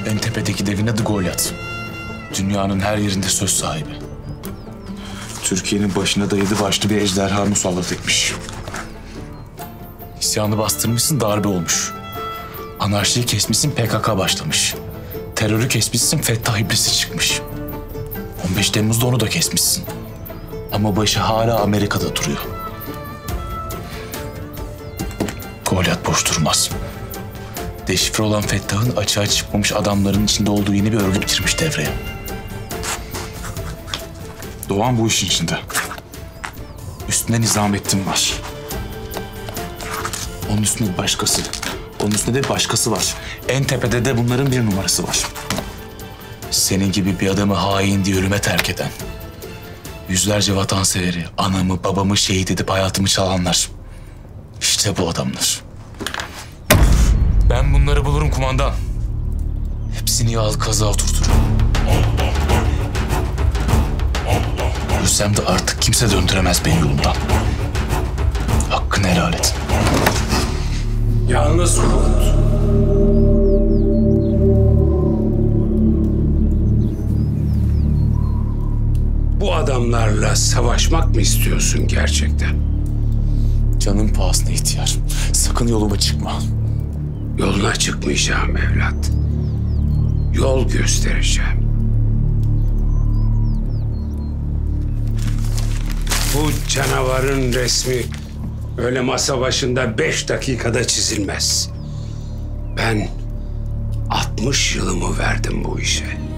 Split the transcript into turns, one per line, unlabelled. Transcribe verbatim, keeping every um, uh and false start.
En tepedeki devin adı Goliat. Dünyanın her yerinde söz sahibi. Türkiye'nin başına da yedi başlı bir ejderha musallat etmiş. İsyanı bastırmışsın, darbe olmuş. Anarşiyi kesmişsin, P K K başlamış. Terörü kesmişsin, Fettah İblisi çıkmış. on beş Temmuz'da onu da kesmişsin. Ama başı hala Amerika'da duruyor. Goliat boş durmaz. Deşifre olan Fettah'ın açığa çıkmamış adamların içinde olduğu yeni bir örgüt girmiş devreye. Doğan bu işin içinde. Üstünde Nizamettin var. Onun üstünde bir başkası. Onun üstünde de bir başkası var. En tepede de bunların bir numarası var. Senin gibi bir adamı hain diye ölüme terk eden, yüzlerce vatanseveri, anamı, babamı şehit edip hayatımı çalanlar. İşte bu adamlar. Ben bunları bulurum kumandan. Hepsini yağlı kaza oturturum. Ölsem de artık kimse döndüremez beni yolumdan. Hakkını helal et.
Yalnız Korkut. Bu adamlarla savaşmak mı istiyorsun gerçekten?
Canım pahasına ihtiyar. Sakın yoluma çıkma.
Yoluna çıkmayacağım evlat. Yol göstereceğim. Bu canavarın resmi öyle masa başında beş dakikada çizilmez. Ben altmış yılımı verdim bu işe.